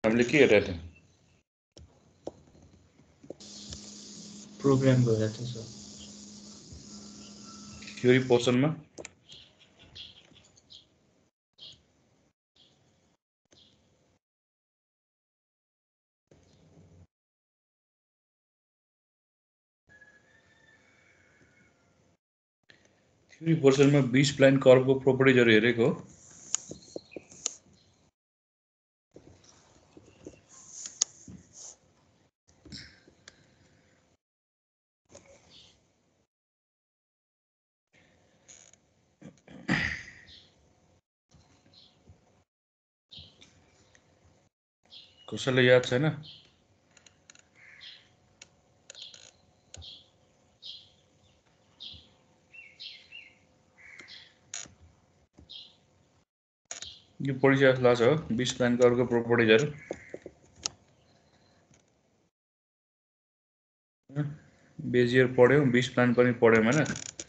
हामीले के हेरेको थियौँ प्रोग्राम गरेको थियो सर थ्योरी पोर्सनमा थ्योरी पोर्सनमा बी स्प्लाइन कर्वको प्रोपर्टिजहरु हेरेको हो कसैलाई याद छैन यो पढिसके जस्तो लाग्छ हो बी स्प्लाइन कर्वको प्रोपर्टिजहरु बेजियर पढ्यौं बी स्प्लाइन पनि पढ्यौं हैन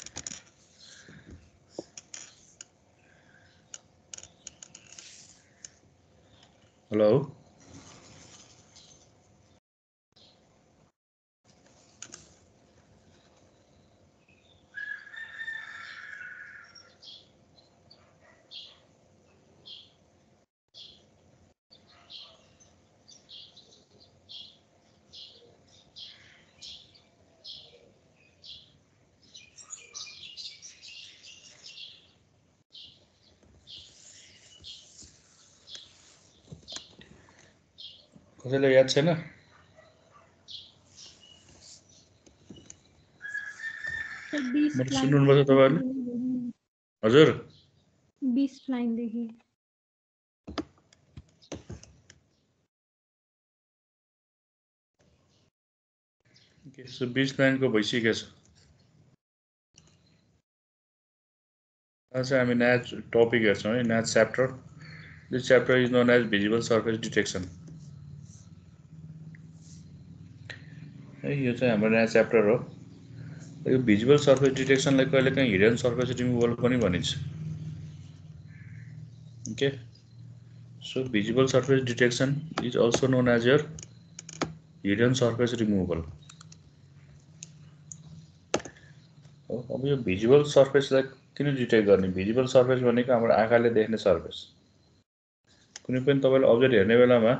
हेलो कसैलाई याद छैन सुन्नुपर्छ तपाईहरुले हजुर बी स्प्लाइन देखि के सो बी स्प्लाइनको भइसकेको छ आज हामी नयाँ टपिक हेर्छौं है नयाँ chapter this chapter is known as visible surface detection है यो चाहिँ हाम्रो नयाँ च्याप्टर हो यो भिजिबल सर्फेस डिटेक्सनलाई कहिलेकाहीँ हिडन सर्फेस रिमुभल पनि भनिन्छ okay so visible surface detection is also known as your hidden surface removal अब यो भिजिबल सर्फेसलाई किन डिटेक्ट गर्ने भिजिबल सर्फेस भनेको हाम्रो आँखाले देख्ने सर्फेस कुनै पनि तपाईले अब्जेक्ट हेर्ने बेलामा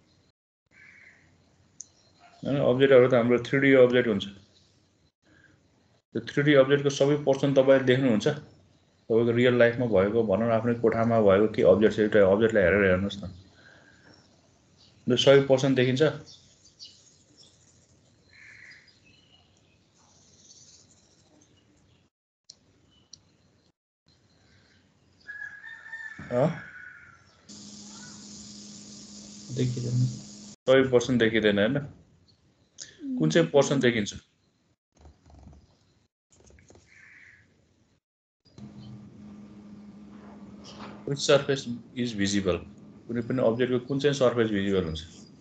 हैन अब्जेक्टहरु त हाम्रो 3D अब्जेक्ट हुन्छ त्यो 3D अब्जेक्टको सबै पोर्सन तपाईले देख्नुहुन्छ तपाईको रियल लाइफमा भएको भनौं आफ्नै कोठामा भएको के अब्जेक्ट छ एउटा अब्जेक्टलाई हेरेर हेर्नुस् न त्यो सबै पोर्सन देखिन्छ देखिदैन सबै पोर्सन देखिदैन हैन कुन चाहिँ पोर्सन देखिन्छ which surface is visible कुनै पनि अब्जेक्टको कुन चाहिँ सर्फेस भिजिबल हुन्छ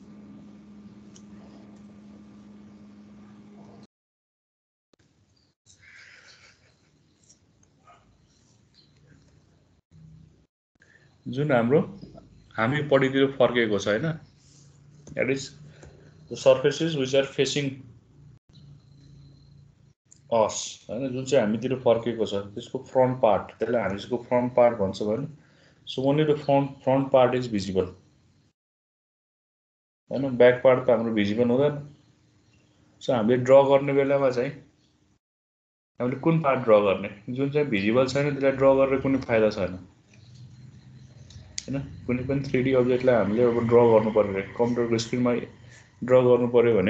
जुन हाम्रो हामी पढिदियो फर्केको छ हैन that is the surfaces which are facing us हैन जुन चाहिँ हामीतिर फर्केको छ त्यसको फ्रन्ट पार्ट त्यसलाई हामी यसको फ्रन्ट पार्ट भन्छ भने so only the front part is visible हैन ब्याक पार्ट त हाम्रो भिजिबल हुँदैन सो हामीले ड्रा गर्ने बेलामा चाहिँ हामीले कुन पार्ट ड्रा गर्ने जुन चाहिँ भिजिबल छैन त्यसलाई ड्रा गरेर कुनै फाइदा छैन हैन कुनै पनि 3D अब्जेक्टलाई हामीले अब ड्रा गर्नु पर्यो कम्प्युटरको स्क्रिनमा ड्रा गर्नु पर्यो भने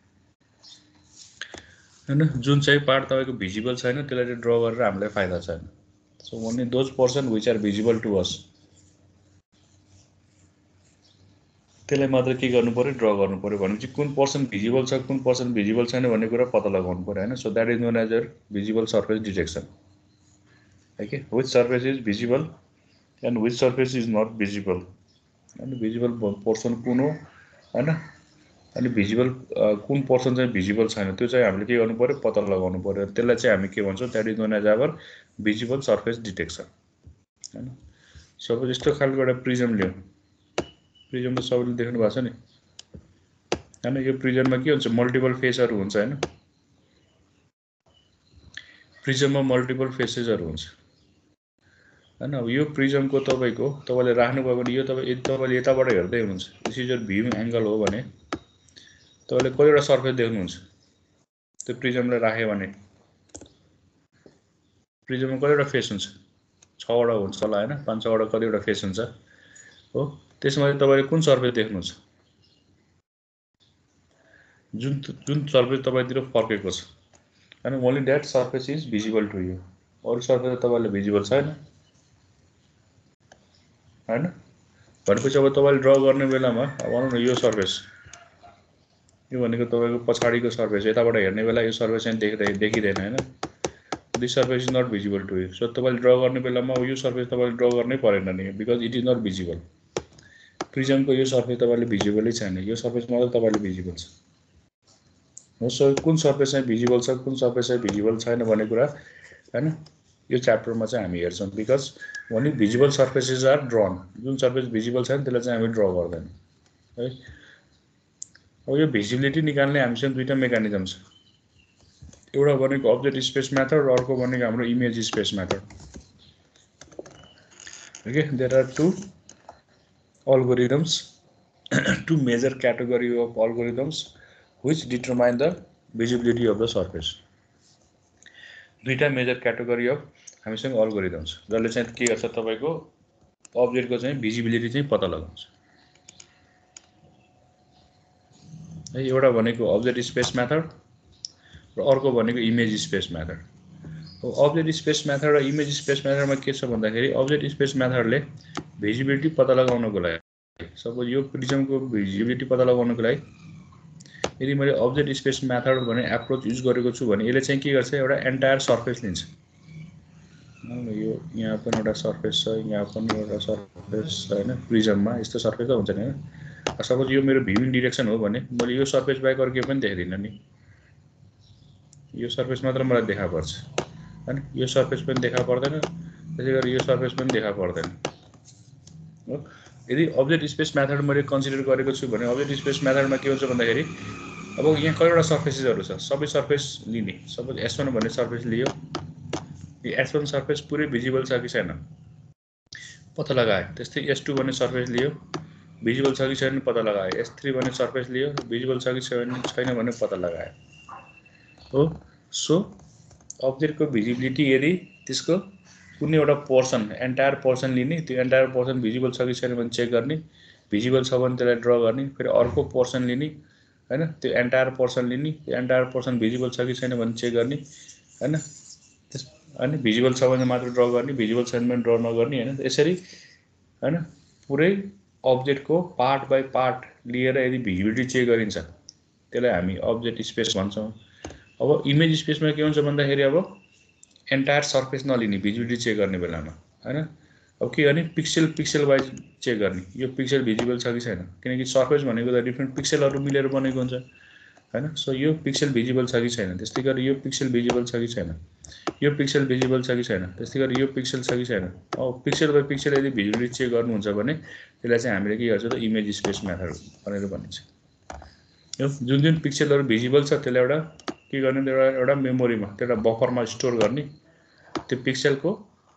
हैन जुन चाहिँ पार्ट तपाईको भिजिबल छैन त्यसलाई चाहिँ ड्रा गरेर हामीलाई फाइदा छैन so only those person which are visible to us त्यसलाई मात्र के गर्नु पर्यो ड्रा गर्नु पर्यो भनेपछि कुन पर्सन भिजिबल छ कुन पर्सन भिजिबल छैन भन्ने कुरा पत्ता लगाउनु पर्यो हैन so that is known as your visible surface detection okay which surface is visible and which surface is not visible हैन भिजिबल पोर्सन कुन हो हैन अनि भिजिबल कुन पोर्सन चाहिँ भिजिबल छैन त्यो चाहिँ हामीले के गर्नु पर्यो पत्ता लगाउनु पर्यो त्यसलाई चाहिँ हामी के भन्छौं that is known as our visible surface detection हैन सपोज यस्तो खालको एउटा प्रिजम लियौं प्रिजम त सबैले देख्नु भएको छ नि हैन यो प्रिजममा के हुन्छ मल्टिपल फेसहरु हुन्छ हैन प्रिजममा मल्टिपल फेसेसहरु हुन्छ हैन अब यो प्रिजमको तपाईले राख्नुभयो भने यो तपाईले यताबाट हेर्दै हुनुहुन्छ this is your viewing angle हो भने तपाईले कतिवटा सर्फेस देख्नुहुन्छ त्यो प्रिजमले राख्यो भने प्रिजममा कतिवटा फेस हुन्छ 6 वटा हुन्छ होला हैन 5 6 वटा कतिवटा फेस हुन्छ हो त्यसमा तपाईले कुन सर्फेस देख्नुहुन्छ जुन सर्फेस तपाईतिर फर्केको छ and only that surface is visible to you अरु सर्फेस तपाईलाई भिजिबल छैन हैन भनेपछि अब तपाईले ड्रा गर्ने बेलामा अब भनौं न यो सर्फेस यो भनेको तपाईको पछाडीको सर्फेस यताबाट हेर्ने बेला यो सर्फेस चाहिँ देखिदैन हैन this surface is not visible to you so तपाईले ड्रा गर्ने बेलामा यो सर्फेस तपाईले ड्रा गर्नै परेन नि because it is not visible प्रिजमको यो सर्फेस तपाईले भिजिबलै छैन यो सर्फेस मात्र तपाईले भिजिबल छ सो कुन सर्फेस चाहिँ भिजिबल छ कुन सर्फेस चाहिँ भिजिबल छैन भन्ने कुरा हैन यो च्याप्टरमा चाहिँ हामी हेर्छौं because only visible surfaces are drawn जुन सर्फेस भिजिबल छैन त्यसलाई चाहिँ हामी ड्रा गर्दैन है अब यो भिजिबिलिटी निकाल्ने हामीसँग दुईटा मेकानिजम छ एउटा भनेको अब्जेक्ट स्पेस मेथड र अर्को भनेको हाम्रो image space method okay there are two algorithms to measure category of algorithms which determine the visibility of the surface दुईटा मेजर क्याटेगोरी अफ हामीसँग अल्गोरिथम्स जसले चाहिँ के गर्छ तपाईको अब्जेक्टको चाहिँ भिजिबिलिटी चाहिँ पत्ता लगाउँछ है एउटा भनेको अब्जेक्ट स्पेस मेथड र अर्को भनेको image space method object space method र इमेज स्पेस मेथडमा के छ भन्दाखेरि अब्जेक्ट स्पेस मेथडले भिजिबिलिटी पत्ता लगाउनको लागि सपोज यो प्रिजमको भिजिबिलिटी पत्ता लगाउनको लागि यदि मैले अब्जेक्ट स्पेस मेथड भन्ने एप्रोच युज गरेको छु भने यसले चाहिँ के गर्छ एउटा एन्टायर सर्फेस लिन्छ यो यहाँ पनि एउटा सर्फेस छ यहाँ पनि एउटा सर्फेस छ हैन प्रिजममा यस्तो सर्फेस त हुन्छ नि हैन सपोज यो मेरो भ्यूइङ डाइरेक्सन हो भने मैले यो सर्फेस बाहेक अरु केही पनि देख्दिन नि यो सर्फेस मात्र मलाई देखा पर्छ हैन यो सर्फेस पनि देखा पर्दैन त्यसैगरी यो सर्फेस पनि देखा पर्दैन हो यदि अब्जेक्ट स्पेस मेथड मैले कन्सिडर गरेको छु भने अब्जेक्ट स्पेस मेथडमा के हुन्छ भन्दाखेरि अब यहाँ कतिवटा सर्फेसेसहरु छ सबै सर्फेस लिने सपोज S1 भन्ने सर्फेस लियो यो S1 सर्फेस पुरै भिजिबल छ कि छैन पत्ता लगाए त्यस्तै S2 भन्ने सर्फेस लियो भिजिबल छ कि छैन पत्ता लगाए S3 भन्ने सर्फेस लियो भिजिबल छ कि छैन भन्ने पत्ता लगाए हो सो अब्जेक्टको भिजिबिलिटी यदि त्यसको कुनै एउटा पोर्सन एन्टायर पोर्सन लिने त्यो एन्टायर पोर्सन भिजिबल छ कि छैन भने चेक गर्ने भिजिबल छ भने त्यसलाई ड्रा गर्ने फेरि अर्को पोर्सन लिने हैन त्यो एन्टायर पोर्सन लिने त्यो एन्टायर पोर्सन भिजिबल छ कि छैन भने चेक गर्ने हैन त्यस अनि भिजिबल छ भने मात्र ड्रा गर्ने भिजिबल छैन भने ड्रा नगर्ने हैन यसरी हैन पुरै अब्जेक्टको पार्ट बाइ पार्ट लिएर यदि भिजिबिलिटी चेक गरिन्छ त्यसलाई हामी अब्जेक्ट स्पेस भन्छौं अब इमेज स्पेसमा के हुन्छ भन्दाखेरि अब एन्टायर सर्फेस नलिने भिजिबिलिटी चेक गर्ने बेलामा हैन अब के गर्ने पिक्सेल वाइज चेक गर्ने यो पिक्सेल भिजिबल छ कि छैन किनकि सर्फेस भनेको त डिफरेंट पिक्सेलहरु मिलेर बनेको हुन्छ हैन सो यो पिक्सेल भिजिबल छ कि छैन त्यस्तै गरी यो पिक्सेल भिजिबल छ कि छैन यो पिक्सेल भिजिबल छ कि छैन त्यस्तै गरी यो पिक्सेल छ कि छैन अब पिक्सेल बाइ पिक्सेल यदि भिजिबिलिटी चेक गर्नुहुन्छ भने त्यसलाई चाहिँ हामीले के गर्छौं त इमेज स्पेस मेथड भनेर भनिन्छ यो जुन पिक्सेलहरु भिजिबल छ त्यसलाई एउटा के गर्ने एउटा मेमोरीमा एउटा बफरमा स्टोर गर्ने त्यो पिक्सेलको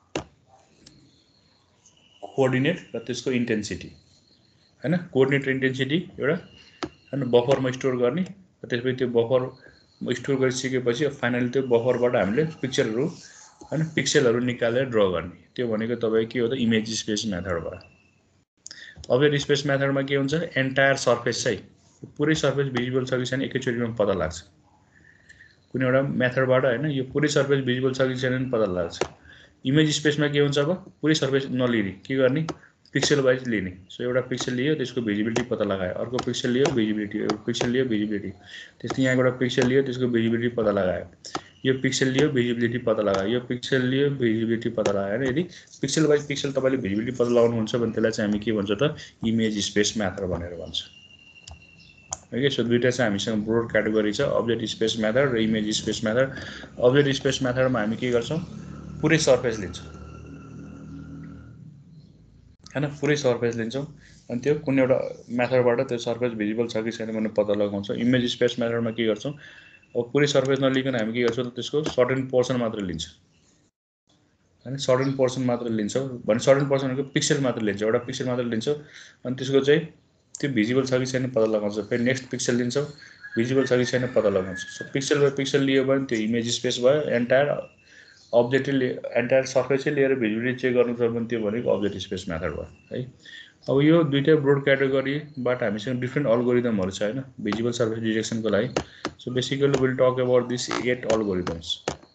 कोअर्डिनेट र त्यसको इन्टेन्सिटी हैन कोअर्डिनेट र इन्टेन्सिटी एउटा हैन बफरमा स्टोर गर्ने र त्यसपछि त्यो बफर स्टोर गरिसकेपछि फाइनली त्यो बफरबाट हामीले पिक्चरहरु हैन पिक्सेलहरु निकालेर ड्रा गर्ने त्यो भनेको तपाईको के हो त इमेज स्पेस मेथड भयो अब्जेक्ट स्पेस मेथडमा के हुन्छ एन्टायर सर्फेस चाहिँ पुरै सर्फेस भिजिबल छ कि छैन एकैचोटीमा पत्ता लाग्छ कुनै एउटा मेथडबाट हैन यो पुरै सर्फेस भिजिबल छ कि छैन पत्ता लाग्छ इमेज स्पेसमा के हुन्छ अब पुरै सर्फेस नलिने के गर्ने पिक्सेल वाइज लिने सो एउटा पिक्सेल लियो त्यसको भिजिबिलिटी पत्ता लगायो अर्को पिक्सेल लियो भिजिबिलिटी एउटा पिक्सेल लियो भिजिबिलिटी त्यसै यहाँ एउटा पिक्सेल लियो त्यसको भिजिबिलिटी पत्ता लगायो यो पिक्सेल लियो भिजिबिलिटी पत्ता लगायो यो पिक्सेल लियो भिजिबिलिटी पत्ता लगायो हैन यदि पिक्सेल वाइज पिक्सेल तपाईले भिजिबिलिटी पत्ता लगाउनुहुन्छ भने त्यसलाई चाहिँ हामी के भन्छ त इमेज स्पेस मेथड भनेर भन्छ ओके सो दुईटा चाहिँ हामीसँग ब्रोड क्याटेगोरी छ अब्जेक्ट स्पेस मेथड र image space method object space मेथडमा हामी के गर्छौं पुरै सर्फेस लिन्छौं हैन पुरै सर्फेस लिन्छौँ अनि त्यो कुनै एउटा मेथडबाट त्यो सर्फेस भिजिबल छ कि छैन भन्ने पत्ता लगाउँछौँ इमेज स्पेस मेथडमा के गर्छौँ अब पुरै सर्फेस नलिकन हामी के गर्छौँ त्यसको सर्टेन पोर्सन मात्र लिन्छ हैन सर्टेन पोर्सन मात्र लिन्छौँ भने सर्टेन पोर्सनको पिक्सल मात्र लिन्छौँ एउटा पिक्सल मात्र लिन्छौँ अनि त्यसको चाहिँ त्यो भिजिबल छ कि छैन पत्ता लगाउँछौँ फेरि नेक्स्ट पिक्सल लिन्छौँ भिजिबल छ कि छैन पत्ता लगाउँछौँ सो पिक्सल बाई पिक्सल लियो भने त्यो इमेज स्पेस भयो एन्टायर अब्जेक्टले एन्टायर सर्फेसै लिएर भिजिबिलिटी चेक गर्नु छ भने त्यो भनेको अब्जेक्ट स्पेस मेथड भयो है अब यो दुईटै ब्रोड क्याटेगोरीबाट हामीसँग डिफ्रेन्ट अल्गोरिदमहरू छ हैन भिजिबल सर्फेस डिटेक्सनको लागि so basically will talk about this 8 algorithms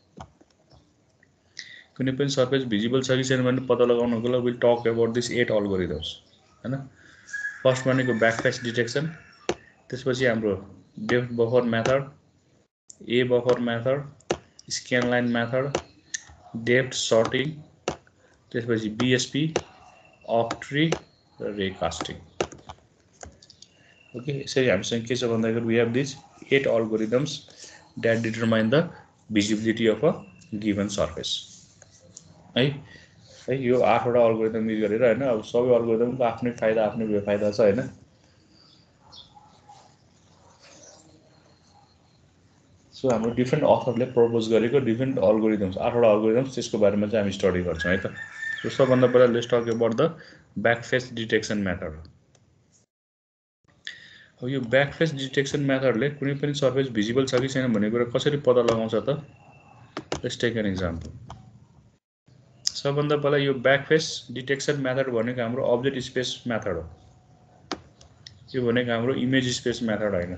कुनै पनि सर्फेस भिजिबल छ कि छैन भने पत्ता लगाउनको लागि will talk about this 8 algorithms हैन फर्स्ट भनेको ब्याकफेस डिटेक्सन त्यसपछि हाम्रो depth buffer method A buffer method scan line method depth sorting त्यसपछि बीएसपी अफ ट्री र रे कास्टिङ ओके यसरी हामीसँग के छ भन्दाखेरि we have this 8 algorithms that determine the visibility of a given surface है है यो 8 वटा अल्गोरिदम युज गरेर हैन अब सबै अल्गोरिदमको आफ्नै फाइदा आफ्नै बेफाइदा छ हैन सो हाम्रो डिफ्रेन्ट अथरले प्रपोज गरेको डिफ्रेन्ट अल्गोरिदम्स 8 वटा अल्गोरिदम्स त्यसको बारेमा चाहिँ हामी स्टडी गर्छौँ है त सो सबभन्दा पहिला let's talk about the back face detection method अब यो ब्याकफेस डिटेक्सन मेथडले कुनै पनि सर्फेस भिजिबल छ कि छैन भन्ने कुरा कसरी पत्ता लगाउँछ त लेट्स टेक एन एक्जाम्पल सबभन्दा पहिला यो ब्याकफेस डिटेक्सन मेथड भनेको हाम्रो अब्जेक्ट स्पेस मेथड हो यो भनेको हाम्रो इमेज स्पेस मेथड होइन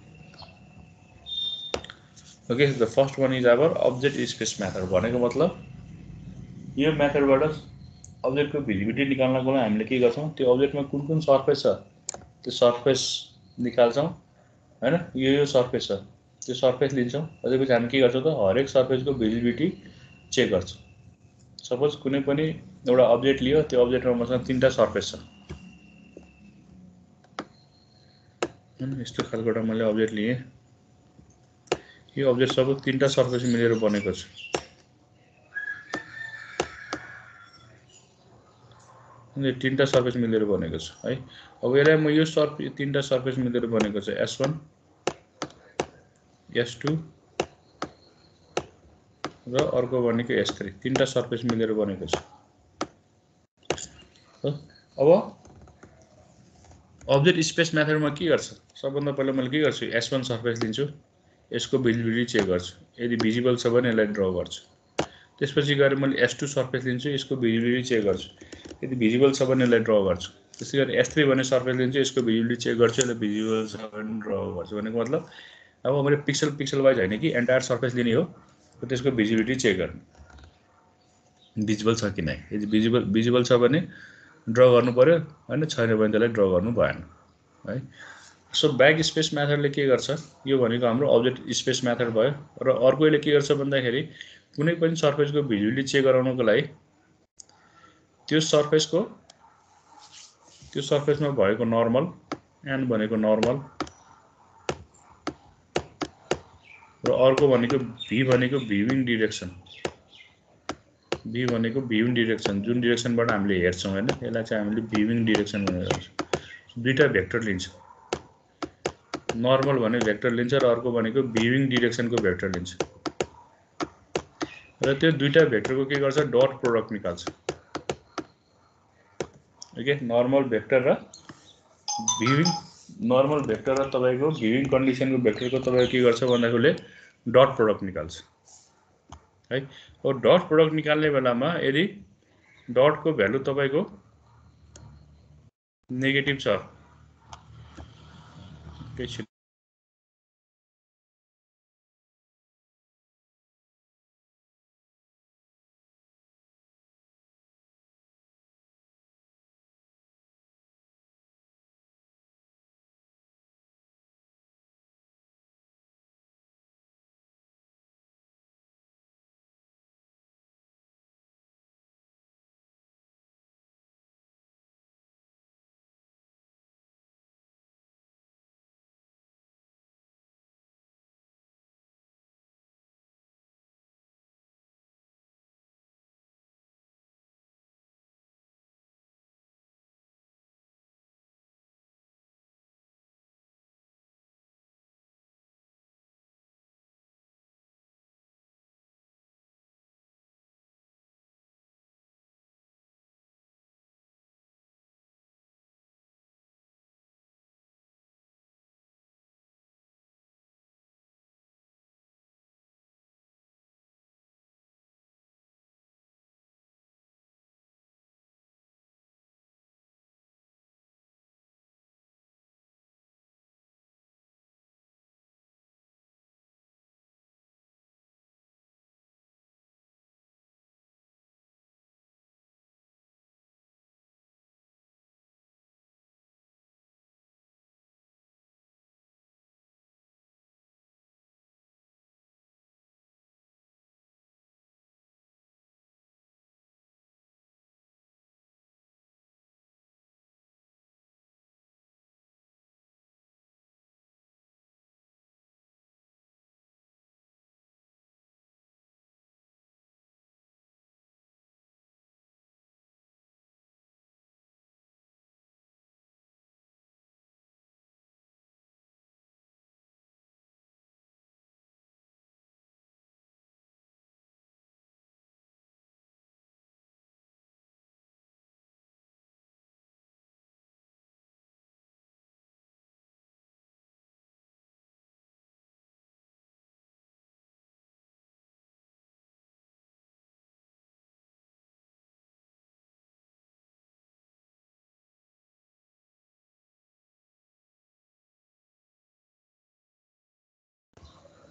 okay the first one is our object space method भनेको मतलब यो मेथडबाट अब्जेक्टको भिजिबिलिटी निकाल्नको लागि हामीले के गर्छौँ त्यो अब्जेक्टमा कुन कुन सर्फेस छ त्यो सर्फेस निकाल्छौँ हैन यो सर्फेस छ त्यो सर्फेस लिन्छौँ त्यसपछि हामी के गर्छौँ त हरेक सर्फेसको भिजिबिलिटी चेक गर्छौँ सपोज कुनै पनि एउटा अब्जेक्ट लियो त्यो अब्जेक्टमा मसँग 3टा सर्फेस छ हैन यस्तो खालको एउटा मैले अब्जेक्ट लिएँ यो अब्जेक्ट सब 3टा सर्फेस मिलेर बनेको छ अनि 3टा सर्फेस मिलेर बनेको छ है अब यसलाई म यो 3टा सर्फेस मिलेर बनेको छ S1 S2 र अर्को भनेको S3 3टा सर्फेस मिलेर बनेको छ अब अब्जेक्ट स्पेस मेथडमा के गर्छ सबभन्दा पहिला मैले के गर्छु S1 सर्फेस लिन्छु यसको भिजिबिलिटी चेक गर्छु यदि भिजिबल छ भने यसलाई ड्र गर्छु त्यसपछि गएर मैले S2 सर्फेस लिन्छु यसको भिजिबिलिटी चेक गर्छु यदि भिजिबल छ भने यसलाई ड्र गर्छु त्यसै गरी S3 भन्ने सर्फेस लिन्छु यसको भिजिबिलिटी चेक गर्छु यसलाई भिजिबल छ भने ड्र गर्छु भनेको मतलब अब मैले पिक्सल वाइज होइन कि एन्टायर सर्फेस लिने हो त्यसको भिजिबिलिटी चेक गर्ने भिजिबल छ कि नै यदि भिजिबल छ भने ड्र गर्नु पर्यो हैन छैन भने त्यसलाई ड्र गर्नु भएन है सो ब्याक स्पेस मेथडले के गर्छ यो भनेको हाम्रो अब्जेक्ट स्पेस मेथड भयो र अर्कोले के गर्छ भन्दाखेरि कुनै पनि सर्फेसको भिजिबिलिटी चेक गराउनको लागि त्यो सर्फेसमा भएको नर्मल एन भनेको नर्मल र अर्को भनेको भी भनेको भ्युइङ डिरेक्सन भी भनेको भ्युइङ डिरेक्सन जुन डिरेक्सनबाट हामीले हेर्छौँ हैन यसलाई चाहिँ हामीले भ्युइङ डिरेक्सन भनेर भन्छौँ दुईटा भेक्टर लिन्छ नर्मल भने भेक्टर लिन्छ र अर्को भनेको भ्युइङ डिरेक्सनको भेक्टर लिन्छ र त्यो दुईटा भेक्टरको के गर्छ डट प्रोडक्ट निकाल्छ ओके नर्मल भेक्टर र भ्युइङ नर्मल भेक्टर र तपाईको भ्युइङ कन्डिसनको भेक्टरको तपाईको के गर्छ भन्दाखेरि डट प्रोडक्ट निकाल्छ है अब डट प्रोडक्ट निकाल्ने बेलामा यदि डटको भ्यालु तपाईको नेगेटिभ छ त्यसै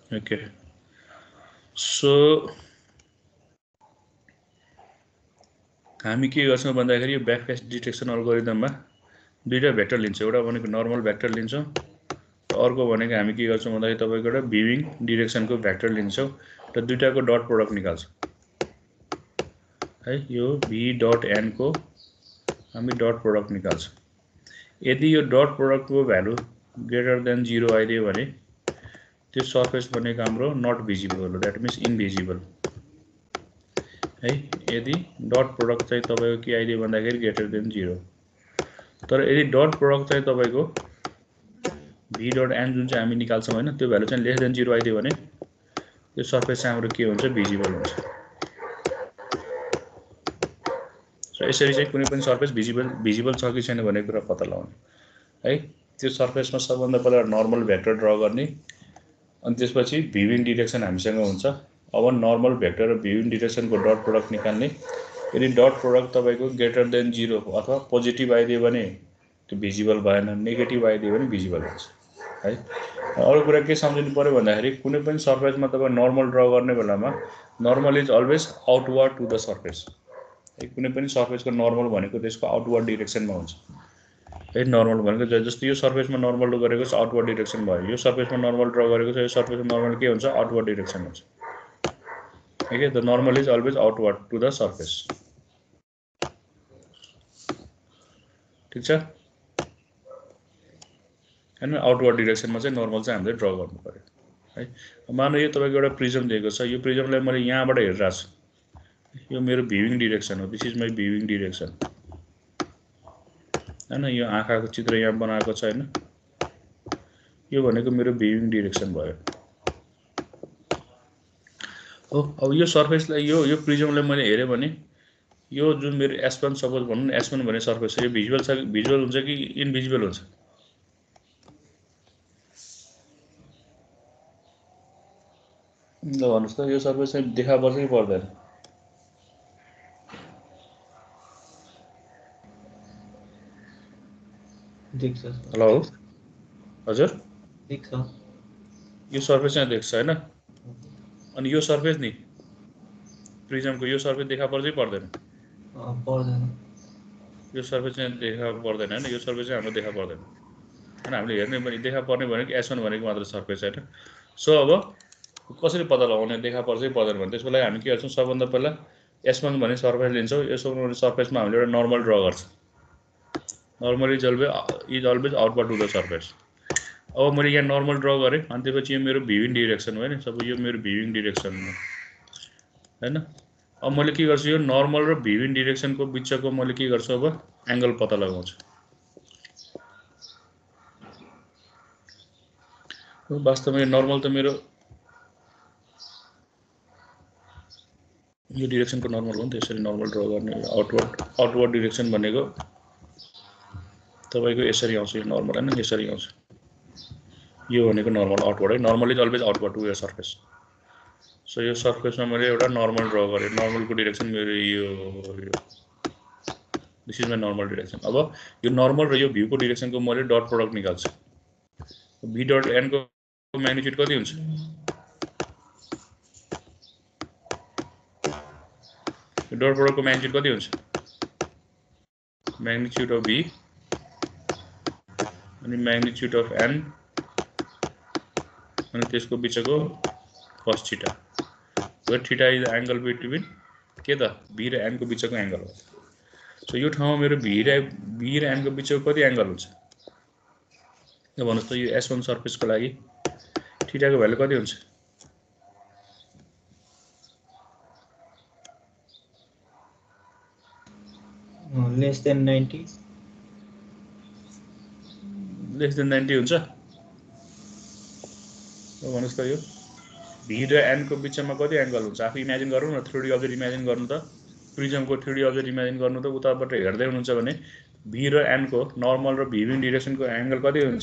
ओके सो हामी के गर्छौं भन्दाखेरि यो ब्याकफेस डिटेक्सन अल्गोरिदममा दुईटा भेक्टर लिन्छौं एउटा भनेको नर्मल भेक्टर लिन्छौं अर्को भनेको हामी के गर्छौं भन्दाखेरि तपाईको एउटा भिविङ डिरेक्सनको भेक्टर लिन्छौं र दुईटाको डट प्रोडक्ट निकाल्छौं है यो v डट n को हामी डट प्रोडक्ट निकाल्छौं यदि यो डट प्रोडक्टको भ्यालु ग्रेटर देन 0 आइदियो भने त्यो सरफेस भनेको हाम्रो नट भिजिबल हो दैट मिन्स इनभिजिबल है यदि डट प्रोडक्ट चाहिँ तपाईको के आइदियो भन्दाखेरि ग्रेटर देन 0 तर यदि डट प्रोडक्ट चाहिँ तपाईको v डट n जुन चाहिँ हामी निकाल्छौं हैन त्यो भ्यालु चाहिँ लेस देन 0 आइदियो भने त्यो सरफेस चाहिँ हाम्रो के हुन्छ भिजिबल हुन्छ सो यसरी चाहिँ कुनै पनि सरफेस भिजिबल छ कि छैन भन्ने कुरा पत्ता लगाउने है त्यो सरफेसमा सबभन्दा पहिला नर्मल भेक्टर ड्रा गर्ने अनि त्यसपछि भिविङ डिरेक्सन हामीसँग हुन्छ अब नर्मल भेक्टर र भिविङ डिरेक्सनको डट प्रोडक्ट निकाल्ने यदि डट प्रोडक्ट तपाईको ग्रेटर देन 0 अथवा पोजिटिभ आइदियो भने त्यो भिजिबल भएन नेगेटिभ आइदियो भने भिजिबल हुन्छ है अरु कुरा के सम्झिनु पर्यो भन्दाखेरि कुनै पनि सरफेसमा तपाई नर्मल ड्रा गर्ने बेलामा normal is always outward to the surface है कुनै पनि सरफेसको नर्मल भनेको त्यसको आउटवर्ड डिरेक्सनमा हुन्छ है नर्मल भनेको जस्तो यो सरफेसमा नर्मल गरेको छ आउटवर्ड डिरेक्सन भयो यो सरफेसमा नर्मल ड्रा गरेको छ यो सरफेसमा नर्मल के हुन्छ आउटवर्ड डिरेक्सन हुन्छ Okay, the normal is always outward to the surface. ठीक छ हैन आउटवर्ड डिरेक्सनमा चाहिँ नर्मल चाहिँ हामीले ड्रा गर्नु पर्यो है मानौ यो तपाईको एउटा प्रिज्म दिएको छ यो प्रिज्मलाई मैले यहाँबाट हेरिरहेको छु यो मेरो भिविङ डिरेक्सन हो this is my viewing direction हैन यो आँखाको चित्र यहाँ बनाएको छ हैन यो भनेको मेरो भिविङ डिरेक्सन भयो हो अब यो सरफेसलाई यो प्रिज्मलाई मैले हेरे भने यो जुन मेरो S1 सपोज भन्नु S1 भन्ने सरफेस यो भिजुअल छ भिजुअल हुन्छ कि इनभिजिबल हुन्छ ल भन्नुस् त यो सरफेस चाहिँ देखा पर्छ कि पर्दैन देख्छ हेलो हजुर देख्छ यो सरफेस चाहिँ देख्छ हैन अनि यो सरफेस नि प्रिज्मको यो सरफेस देखा पर्छ कि पर्दैन पर्दैन यो सरफेस चाहिँ देखा पर्दैन हैन यो सरफेस चाहिँ हाम्रो देखा पर्दैन हैन हामीले हेर्ने भने देखा पर्ने भनेको S1 भनेको मात्र सरफेस हैन सो अब कसरी पत्ता लगाउने देखा पर्छ कि पर्दैन भने त्यसको लागि हामी के गर्छौं सबभन्दा पहिला S1 भन्ने सरफेस लिन्छौं S1 भन्ने सरफेसमा हामीले एउटा नर्मल ड्रा गर्छौं normal is always outward to the surface अब मैले यहाँ नर्मल ड्रा गरेँ अनि त्यसपछि यो मेरो भिविङ डिरेक्सन हो हैन सबै यो मेरो भिविङ डिरेक्सन हो हैन अब मैले के गर्छु यो नर्मल र भिविङ डिरेक्सनको बिचको मैले के गर्छु अब एंगल पत्ता लगाउँछु वास्तवमा यो नर्मल त मेरो यो डिरेक्सनको नर्मल हो नि त यसरी नर्मल ड्रा गर्ने आउटवर्ड डिरेक्सन भनेको तपाईको यसरी आउँछ यो नर्मल हैन यसरी आउँछ यो भनेको नर्मल आउटवर्ड है normal is always outward to your surface so यो सरफेसमा मैले एउटा नर्मल ड्रा गरेँ नर्मलको डिरेक्सन मेरो यो this is my normal direction अब यो नर्मल र यो भ्यूको डिरेक्सनको मैले डट प्रोडक्ट निकाल्छु v डट n को म्याग्निट्युड कति हुन्छ यो डट प्रोडक्टको म्याग्निट्युड कति हुन्छ म्याग्निट्युड अफ v अनि म्याग्निट्युड अफ n अनि त्यसको बिचको cos theta where theta is the angle between के त v र n को बिचको एंगल हो सो यो ठाउँमा मेरो v र n को बिचको कति एंगल हुन्छ यो भन्नुस् त यो S1 सरफेसको लागि थीटा को भ्यालु कति हुन्छ लेस देन 90 हुन्छ यो भन्नुस् त यो v र n को बिचमा कति एंगल हुन्छ आफै इमेजिन गरौँ न 3D अब्जेक्ट इमेजिन गर्नु त प्रिज्मको 3D अब्जेक्ट इमेजिन गर्नु त उताबाट हेर्दै हुनुहुन्छ भने v र n को नर्मल र भिविङ डिरेक्सनको एंगल कति हुन्छ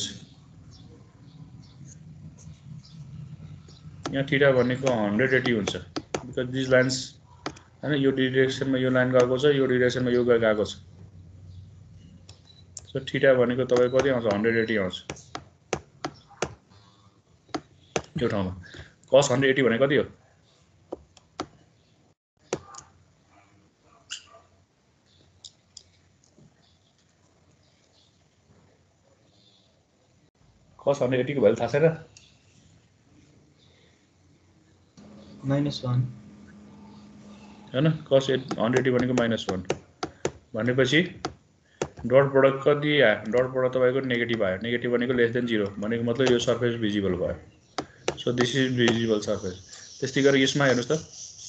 यहाँ थीटा भनेको 180 हुन्छ बिकज दिस लाइन्स हैन यो डिरेक्सनमा यो लाइन गएको छ यो डिरेक्सनमा यो गएको छ सो थीटा भनेको तपाईको कति आउँछ 180 आउँछ यो ठाउँमा cos 180 भने कति हो? cos 180 को भ्यालु थाहा छैन? -1 हैन cos 180 भनेको -1 भनेपछि डट प्रोडक्ट कति आयो? डट प्रोडक्ट तपाईको नेगेटिभ आयो। नेगेटिभ भनेको लेस देन 0 भनेको मतलब यो सर्फेस भिजिबल भयो। So this is visible surface. त्यस्तै गरी यसमा हेर्नुस् त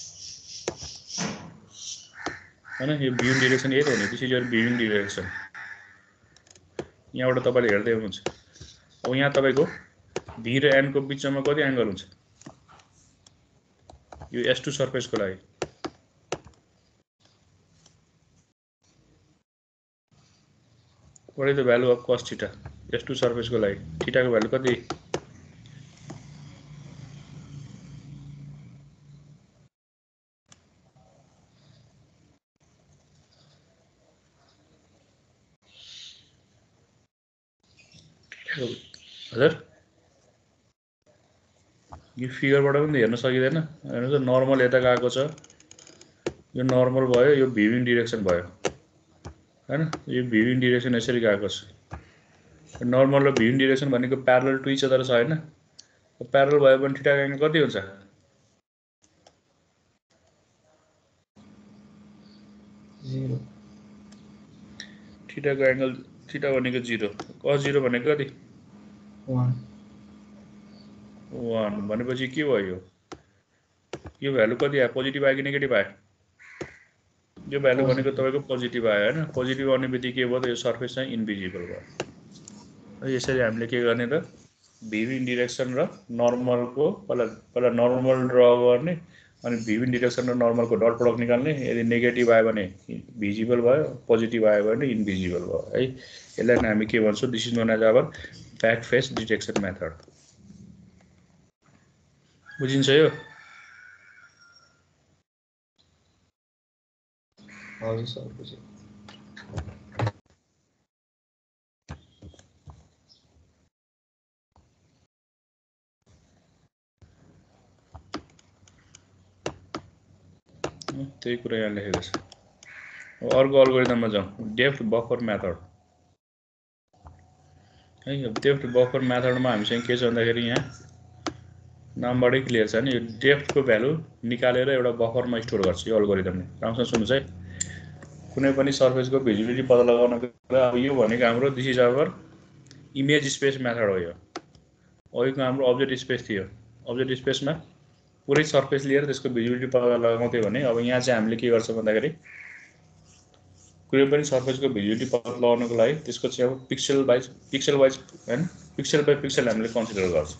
हैन यो भ्युइङ डाइरेक्सन यही त हो नि। This is your viewing direction. यहाँबाट तपाईले हेर्दै हुनुहुन्छ। अब यहाँ तपाईको भी र एन को बीचमा कति एंगल हुन्छ? यो S2 सर्फेस को लागि what is the value of cos theta? S2 surface को लागि थीटा को भ्यालु कति? हजुर यो फिगरबाट पनि हेर्न सकिदैन। हेर्नुस् नर्मल यता गएको छ। यो नर्मल भयो, यो भ्युइङ डाइरेक्सन भयो हैन। यो भ्युइङ डाइरेक्सन यसरी गएको छ। नर्मल र भ्युइङ डाइरेक्सन भनेको प्यारलल टु इच अदर छ हैन। प्यारलल भयो भने थीटा को एंगल कति हुन्छ? 0 थीटा को एंगल थीटा भनेको 0 cos 0 भनेको कति? 1 भनेपछि के भयो? यो भ्यालु कति आयो? पोजिटिभ आयो कि नेगेटिभ आयो? यो भ्यालु भनेको तपाईको पोजिटिभ आयो हैन। पोजिटिभ आउने बित्तिकै के भयो त यो सर्फेस चाहिँ इन्भिजिबल भयो। यसरी हामीले के गर्ने त भ्युइङ डाइरेक्सन र नर्मल को पहिला नर्मल ड्र गर्ने अनि भ्युइङ डाइरेक्सन र नर्मल को डट प्रोडक्ट निकाल्ने। यदि नेगेटिभ आयो भने भिजिबल भयो, पोजिटिभ आयो भने इन्भिजिबल भयो है। यसलाई हामी के भन्छौं? This is known as our back face detection method. बुझिन्छ यो? हजुर सर बुझेँ। त्यही कुरा यहाँ लेखेको छ। अब अर्को अल्गोरिदममा जाउँ। डेप्थ बफर मेथड है। यो डेप्थ बफर मेथडमा हामीसँग के छ भन्दाखेरि यहाँ नामबाटै क्लियर छ नि। यो डेप्थ को भ्यालु निकालेर एउटा बफरमा स्टोर गर्छ यो अल्गोरिदमले। राम्रोसँग सुन्नुस् है। कुनै पनि सर्फेसको भिजिबिलिटी पत्ता लगाउनको अब यो भनेको हाम्रो this is our image space method हो। यो अहिलेको हाम्रो अब्जेक्ट स्पेस थियो। अब्जेक्ट स्पेसमा पुरै सर्फेस लिएर त्यसको भिजिबिलिटी पत्ता लगाउँथ्यो भने अब यहाँ चाहिँ हामीले के गर्छौं भन्दाखेरि कुनै पनि सर्फेसको भिजिबिलिटी पत्ता लगाउनको लागि त्यसको चाहिँ अब पिक्सल वाइज हैन पिक्सल बाइ पिक्सल हामीले कन्सिडर गर्छौं।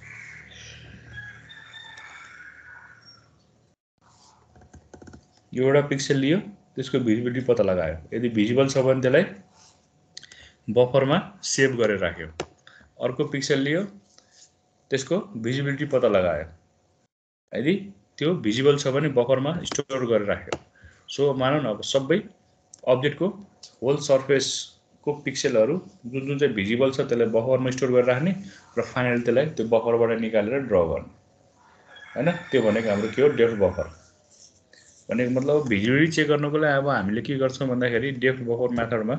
यो एउटा पिक्सल लियो, त्यसको भिजिबिलिटी पत्ता लगायो। यदि भिजिबल छ भने त्यसलाई बफरमा सेभ गरेर राख्यो। अर्को पिक्सल लियो, त्यसको भिजिबिलिटी पत्ता लगायो। यदि त्यो भिजिबल छ भने बफरमा स्टोर गरेर राख्यो। सो मानौं न अब सबै अब्जेक्टको होल सर्फेस को पिक्सलहरु जुन चाहिँ भिजिबल छ त्यसलाई बफरमा स्टोर गरेर राख्ने र फाइनली त्यसलाई त्यो बफरबाट निकालेर ड्र गर्ने हैन। त्यो भनेको हाम्रो के हो? डेप्थ बफर भनेको मतलब भिजिबिलिटी चेक गर्नको लागि अब हामीले के गर्छौं भन्दाखेरि डेप्थ बफर मेथडमा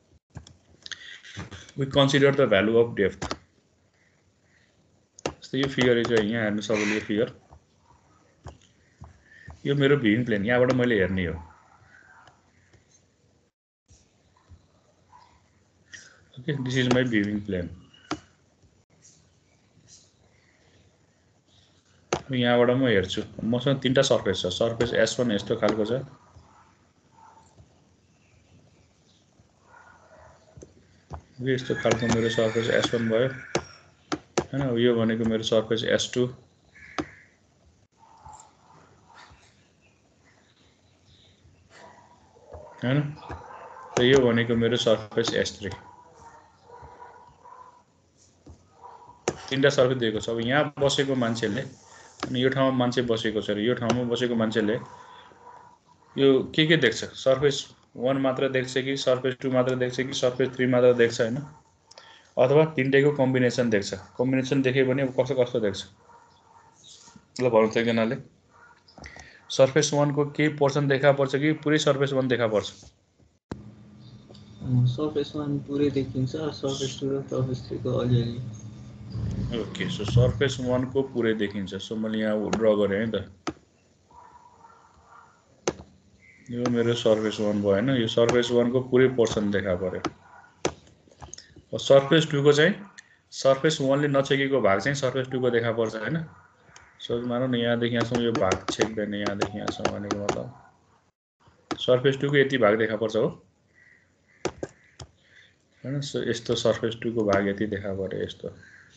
we consider the value of depth. जस्तै यो फिगर चाहिँ यहाँ हेर्नु सबैले यो फिगर। यो मेरो भ्युइङ प्लेन यहाँबाट मैले हेर्ने हो। Okay this is my viewing plane. यहाँबाट म हेर्छु। मसँग तीनटा सर्फेस छ। सर्फेस S1 यस्तो खालको छ। यस्तो खालको मेरो सर्फेस S1 भयो हैन। अब यो भनेको मेरो सर्फेस S2 हैन। र यो भनेको मेरो सर्फेस S3। तीनटा सर्फेस दिएको छ। अब यहाँ बसेको मान्छेले अनि यो ठाउँमा मान्छे बसेको छ र यो ठाउँमा बसेको मान्छेले यो के देख्छ? सर्फेस 1 मात्र देख्छ कि सर्फेस 2 मात्र देख्छ कि सर्फेस 3 मात्र देख्छ हैन? अथवा तीनटैको कम्बिनेसन देख्छ। कम्बिनेसन देख्यो भने अब कस्तो देख्छ? ल भन्नु त एकजनाले सर्फेस 1 को केही पोर्सन देखा पर्छ कि पुरै सर्फेस 1 देखा पर्छ सर्फेस 1 पुरै देखिन्छ सर्फेस 2 र सर्फेस 3 को अलिअलि ओके सो सर्फेस 1 को पुरै देखिन्छ सो मैले यहाँ ड्र गरेँ है त यो मेरो सर्फेस 1 भयो हैन यो सर्फेस 1 को पुरै पोर्सन देखा पर्यो सर्फेस 2 को चाहिँ सर्फेस 1 ले नछेकेको भाग चाहिँ सर्फेस 2 को देखा पर्छ हैन सो मानौ न यहाँदेखि यहाँसम्म यो भाग छेक्दैन यहाँदेखि यहाँसम्म भनेको मतलब सर्फेस 2 को यति भाग देखा पर्छ हो हैन सो यस्तो सर्फेस 2 को भाग यति देखा पर्यो यस्तो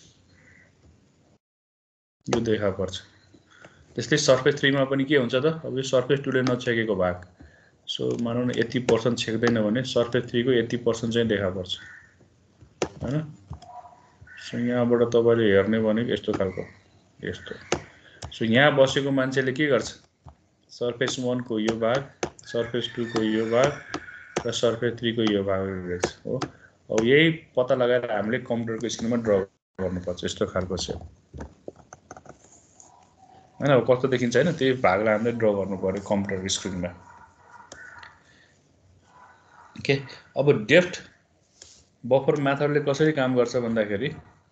यो देखा पर्छ त्यसले सर्फेस 3 मा पनि के हुन्छ त अब यो सर्फेस 2 ले नछेकेको भाग सो मानौ न यति पर्सन छेक्दैन भने सर्फेस 3 को यति पर्सन चाहिँ देखा पर्छ हैन सो यहाँबाट तपाईले हेर्ने भनेको यस्तो खालको यस्तो सो यहाँ बसेको मान्छेले के गर्छ सर्फेस 1 को यो भाग सर्फेस 2 को यो भाग र सर्फेस 3 को यो भाग हेर्छ हो अब यही पत्ता लगाएर हामीले कम्प्युटरको स्क्रिनमा ड्रा गर्नुपर्छ यस्तो खालको छ हैन अब कस्तो देखिन्छ हैन त्यही भागलाई हामीले ड्रा गर्नु पर्यो कम्प्युटर स्क्रिनमा ओके अब डेप्थ बफर मेथडले कसरी काम गर्छ भन्दाखेरि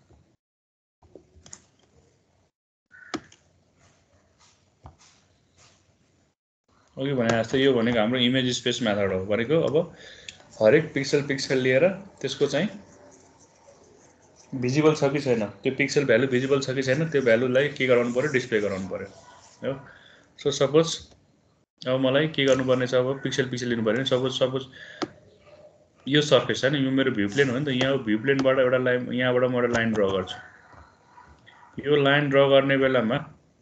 अघि भने जस्तै यो भनेको हाम्रो इमेज स्पेस मेथड हो भनेको अब हरेक पिक्सल लिएर त्यसको चाहिँ भिजिबल छ कि छैन त्यो पिक्सल भ्यालु भिजिबल छ कि छैन त्यो भ्यालुलाई के गराउनु पर्यो डिस्प्ले गराउनु पर्यो हो सो सपोज अब मलाई के गर्नुपर्ने छ अब पिक्सल लिनु पर्यो सपोज यो सर्फेस हैन यो मेरो भ्यू प्लेन हो नि त यहाँ भ्यू प्लेनबाट एउटा लाइन यहाँबाट म एउटा लाइन ड्रा गर्छु यो लाइन ड्रा गर्ने बेलामा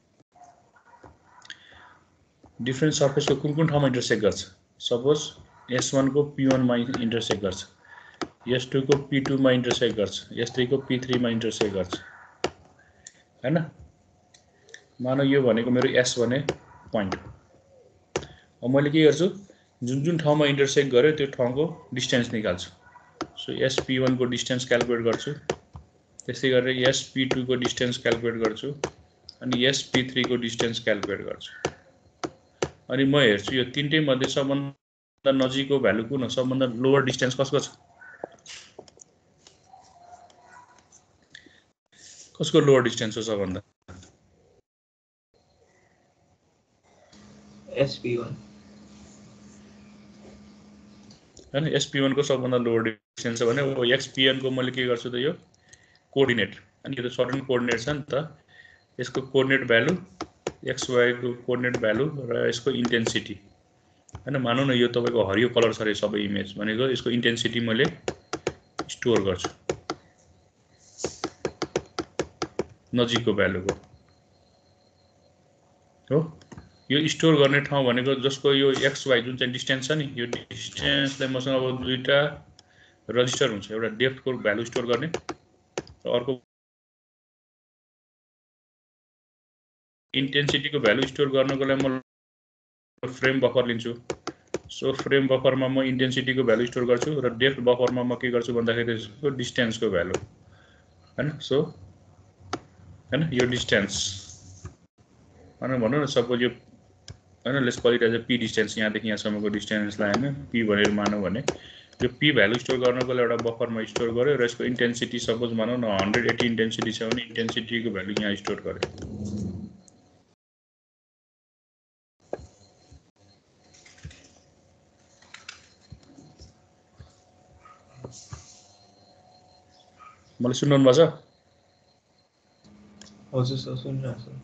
डिफरेन्ट सर्फेस को कुन ठाउँमा इन्टरसेक्ट गर्छ सपोज S1 को P1 मा इन्टरसेक्ट गर्छ S2 को P2 मा इन्टरसेक्ट गर्छ S3 को P3 मा इन्टरसेक्ट गर्छ हैन मानौ यो भनेको मेरो S भने प्वाइन्ट अब मैले के गर्छु जुन ठाउँमा इन्टरसेक्ट गर्यो त्यो ठाउँको डिस्टेन्स निकाल्छु सो SP1 को डिस्टेन्स क्याल्कुलेट गर्छु त्यसै गरेर SP2 को डिस्टेन्स क्याल्कुलेट गर्छु अनि SP3 को डिस्टेन्स क्याल्कुलेट गर्छु अनि म हेर्छु यो तीनटै मध्ये सबभन्दा नजिकको भ्यालु कुन हो सबभन्दा लोवर डिस्टेन्स कसको छ कसको लोवर डिस्टेन्स हो सबभन्दा SP1 हैन SP1 को सबभन्दा लोवर डिस्टेन्स छ भने अब XPN को मैले के गर्छु त यो कोर्डिनेट अनि यो त सर्टेन कोर्डिनेट छ नि त यसको कोर्डिनेट भ्यालु XY को कोर्डिनेट भ्यालु र यसको इन्टेन्सिटी हैन मानौ न यो तपाईको हरियो कलर छ रे सबै इमेज भनेको यसको इन्टेन्सिटी मैले स्टोर गर्छु नजिकको भ्यालुको हो यो स्टोर गर्ने ठाउँ भनेको जसको यो XY जुन चाहिँ डिस्टेन्स छ नि यो डिस्टेन्सलाई मसँग अब दुईटा रजिस्टर हुन्छ एउटा डेप्थ को भ्यालु स्टोर गर्ने र अर्को इन्टेन्सिटी को भ्यालु स्टोर गर्नको लागि म फ्रेम बफर लिन्छु सो फ्रेम बफरमा म इन्टेन्सिटी को भ्यालु स्टोर गर्छु र डेप्थ बफरमा म के गर्छु भन्दाखेरि त्यसको डिस्टेन्स को भ्यालु हैन सो हैन यो डिस्टेन्स भनौं न सपोज यो हैन let's call it as a p distance यहाँदेखि यहाँसम्मको डिस्टेन्सलाई हैन p भनेर मानौ भने यो p भ्यालु स्टोर गर्नको लागि एउटा बफरमा स्टोर गर्यो र यसको इन्टेन्सिटी सपोज भनौं न 180 इन्टेन्सिटी छ भने इन्टेन्सिटी को भ्यालु यहाँ स्टोर गर्यो मलाई सुन्नु भएको छ हजुर सर सुनिरहेको छु